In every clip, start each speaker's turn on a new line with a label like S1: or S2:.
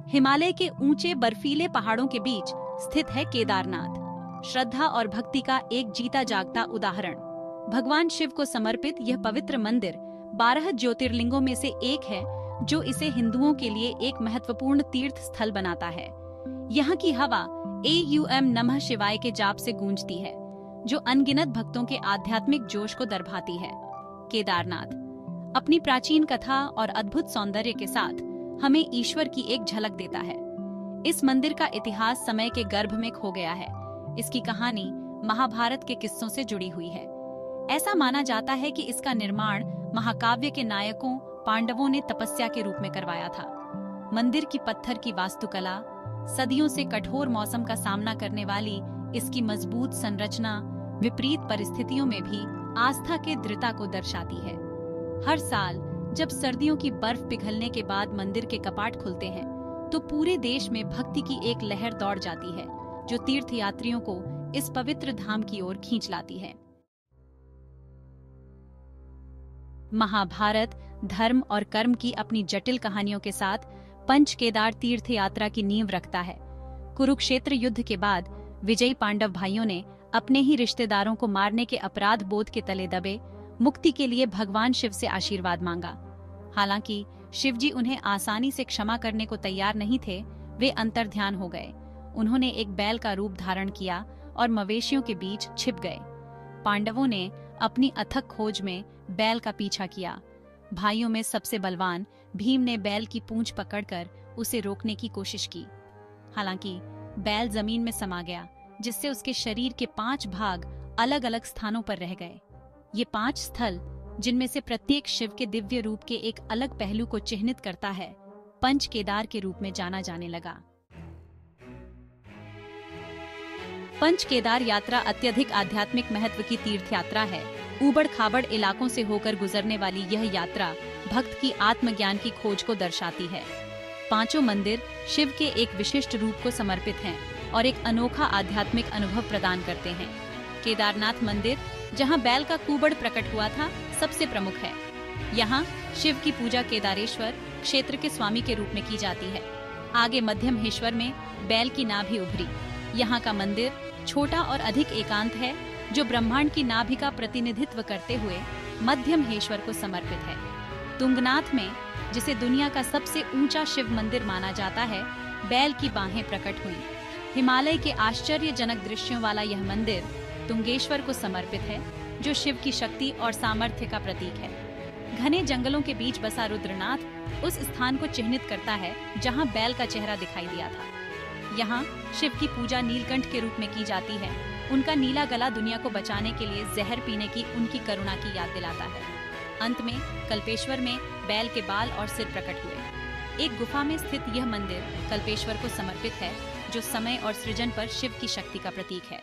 S1: हिमालय के ऊंचे बर्फीले पहाड़ों के बीच स्थित है केदारनाथ, श्रद्धा और भक्ति का एक जीता जागता उदाहरण। भगवान शिव को समर्पित यह पवित्र मंदिर 12 ज्योतिर्लिंगों में से एक है, जो इसे हिंदुओं के लिए एक महत्वपूर्ण तीर्थ स्थल बनाता है। यहाँ की हवा AUM नमः शिवाय के जाप से गूंजती है, जो अनगिनत भक्तों के आध्यात्मिक जोश को दर्शाती है। केदारनाथ अपनी प्राचीन कथा और अद्भुत सौंदर्य के साथ हमें ईश्वर की एक झलक देता है। इस मंदिर का इतिहास समय के गर्भ में खो गया है। इसकी कहानी महाभारत के किस्सों से जुड़ी हुई है। ऐसा माना जाता है कि इसका निर्माण महाकाव्य के नायकों पांडवों ने तपस्या के रूप में करवाया था। मंदिर की पत्थर की वास्तुकला, सदियों से कठोर मौसम का सामना करने वाली इसकी मजबूत संरचना विपरीत परिस्थितियों में भी आस्था के दृढ़ता को दर्शाती है। हर साल जब सर्दियों की बर्फ पिघलने के बाद मंदिर के कपाट खुलते हैं, तो पूरे देश में भक्ति की एक लहर दौड़ जाती है, जो तीर्थयात्रियों को इस पवित्र धाम की ओर खींच लाती है। महाभारत धर्म और कर्म की अपनी जटिल कहानियों के साथ पंच केदार तीर्थ यात्रा की नींव रखता है। कुरुक्षेत्र युद्ध के बाद विजयी पांडव भाइयों ने अपने ही रिश्तेदारों को मारने के अपराध बोध के तले दबे मुक्ति के लिए भगवान शिव से आशीर्वाद मांगा। हालांकि शिवजी उन्हें आसानी से क्षमा करने को तैयार नहीं थे, वे अंतर्ध्यान हो गए। उन्होंने एक बैल का रूप धारण किया और मवेशियों के बीच छिप गए। पांडवों ने अपनी अथक खोज में बैल का पीछा किया। भाइयों में सबसे बलवान भीम ने बैल की पूंछ पकड़कर उसे रोकने की कोशिश की। हालांकि बैल जमीन में समा गया, जिससे उसके शरीर के 5 भाग अलग अलग स्थानों पर रह गए। ये 5 स्थल, जिनमें से प्रत्येक शिव के दिव्य रूप के एक अलग पहलू को चिह्नित करता है, पंच केदार के रूप में जाना जाने लगा। पंच केदार यात्रा अत्यधिक आध्यात्मिक महत्व की तीर्थ यात्रा है। ऊबड़ खाबड़ इलाकों से होकर गुजरने वाली यह यात्रा भक्त की आत्मज्ञान की खोज को दर्शाती है। 5 मंदिर शिव के एक विशिष्ट रूप को समर्पित हैं और एक अनोखा आध्यात्मिक अनुभव प्रदान करते हैं। केदारनाथ मंदिर, जहां बैल का कुबड़ प्रकट हुआ था, सबसे प्रमुख है। यहाँ शिव की पूजा केदारेश्वर क्षेत्र के स्वामी के रूप में की जाती है। आगे मध्यमहेश्वर में बैल की नाभि उभरी। यहाँ का मंदिर छोटा और अधिक एकांत है, जो ब्रह्मांड की नाभि का प्रतिनिधित्व करते हुए मध्यमहेश्वर को समर्पित है। तुंगनाथ में, जिसे दुनिया का सबसे ऊंचा शिव मंदिर माना जाता है, बैल की बाहें प्रकट हुई। हिमालय के आश्चर्यजनक दृश्यों वाला यह मंदिर तुंगेश्वर को समर्पित है, जो शिव की शक्ति और सामर्थ्य का प्रतीक है। घने जंगलों के बीच बसा रुद्रनाथ उस स्थान को चिह्नित करता है जहां बैल का चेहरा दिखाई दिया था। यहाँ शिव की पूजा नीलकंठ के रूप में की जाती है। उनका नीला गला दुनिया को बचाने के लिए जहर पीने की उनकी करुणा की याद दिलाता है। अंत में कल्पेश्वर में बैल के बाल और सिर प्रकट हुए। एक गुफा में स्थित यह मंदिर कल्पेश्वर को समर्पित है, जो समय और सृजन पर शिव की शक्ति का प्रतीक है।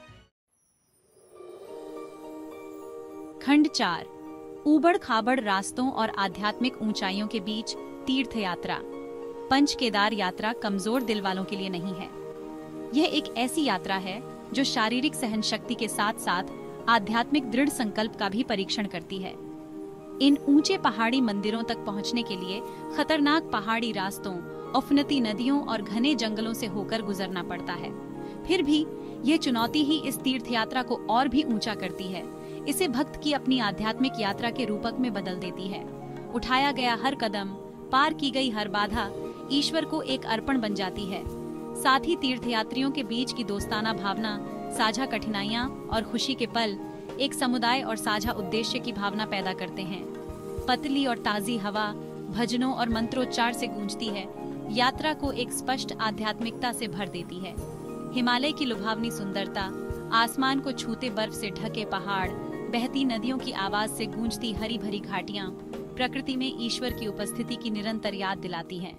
S1: खंड 4, ऊबड़ खाबड़ रास्तों और आध्यात्मिक ऊंचाइयों के बीच तीर्थ यात्रा। पंच केदार यात्रा कमजोर दिल वालों के लिए नहीं है। यह एक ऐसी यात्रा है जो शारीरिक सहनशक्ति के साथ साथ आध्यात्मिक दृढ़ संकल्प का भी परीक्षण करती है। इन ऊंचे पहाड़ी मंदिरों तक पहुंचने के लिए खतरनाक पहाड़ी रास्तों, उफनती नदियों और घने जंगलों से होकर गुजरना पड़ता है। फिर भी यह चुनौती ही इस तीर्थ यात्रा को और भी ऊंचा करती है। इसे भक्त की अपनी आध्यात्मिक यात्रा के रूपक में बदल देती है। उठाया गया हर कदम, पार की गई हर बाधा ईश्वर को एक अर्पण बन जाती है। साथ ही तीर्थयात्रियों के बीच की दोस्ताना भावना, साझा कठिनाइयां और खुशी के पल एक समुदाय और साझा उद्देश्य की भावना पैदा करते हैं। पतली और ताजी हवा भजनों और मंत्रोच्चार से गूंजती है, यात्रा को एक स्पष्ट आध्यात्मिकता से भर देती है। हिमालय की लुभावनी सुंदरता, आसमान को छूते बर्फ से ढके पहाड़, बहती नदियों की आवाज से गूंजती हरी भरी घाटियां प्रकृति में ईश्वर की उपस्थिति की निरंतर याद दिलाती हैं।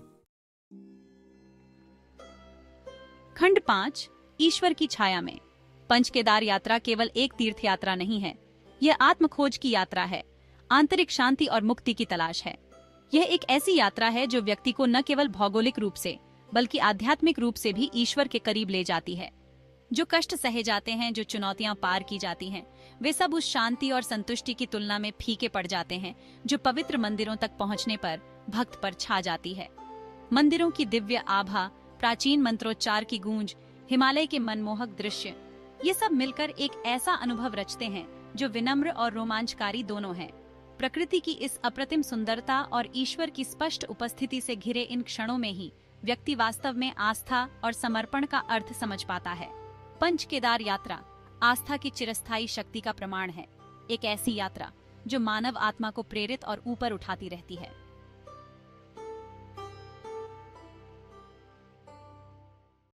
S1: खंड 5, ईश्वर की छाया में। पंच केदार यात्रा केवल एक तीर्थ यात्रा नहीं है, यह आत्मखोज की यात्रा है, आंतरिक शांति और मुक्ति की तलाश है। यह एक ऐसी यात्रा है जो व्यक्ति को न केवल भौगोलिक रूप से बल्कि आध्यात्मिक रूप से भी ईश्वर के करीब ले जाती है। जो कष्ट सहे जाते हैं, जो चुनौतियां पार की जाती हैं, वे सब उस शांति और संतुष्टि की तुलना में फीके पड़ जाते हैं जो पवित्र मंदिरों तक पहुंचने पर भक्त पर छा जाती है। मंदिरों की दिव्य आभा, प्राचीन मंत्रोच्चार की गूंज, हिमालय के मनमोहक दृश्य, ये सब मिलकर एक ऐसा अनुभव रचते हैं जो विनम्र और रोमांचकारी दोनों है। प्रकृति की इस अप्रतिम सुंदरता और ईश्वर की स्पष्ट उपस्थिति से घिरे इन क्षणों में ही व्यक्ति वास्तव में आस्था और समर्पण का अर्थ समझ पाता है। पंच केदार यात्रा आस्था की चिरस्थायी शक्ति का प्रमाण है, एक ऐसी यात्रा जो मानव आत्मा को प्रेरित और ऊपर उठाती रहती है।